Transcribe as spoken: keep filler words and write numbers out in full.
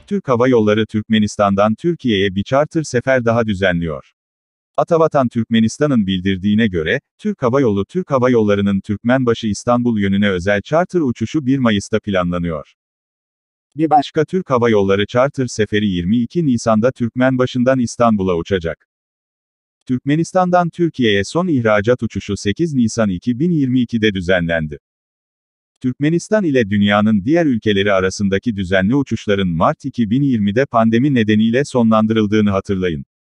Türk Hava Yolları Türkmenistan'dan Türkiye'ye bir charter sefer daha düzenliyor. Atavatan Türkmenistan'ın bildirdiğine göre, Türk Hava Yolu Türk Hava Yolları'nın Türkmenbaşı İstanbul yönüne özel charter uçuşu bir Mayıs'ta planlanıyor. Bir başka Türk Hava Yolları charter seferi yirmi iki Nisan'da Türkmenbaşı'ndan İstanbul'a uçacak. Türkmenistan'dan Türkiye'ye son ihracat uçuşu sekiz Nisan iki bin yirmi iki'de düzenlendi. Türkmenistan ile dünyanın diğer ülkeleri arasındaki düzenli uçuşların Mart iki bin yirmi'de pandemi nedeniyle sonlandırıldığını hatırlayın.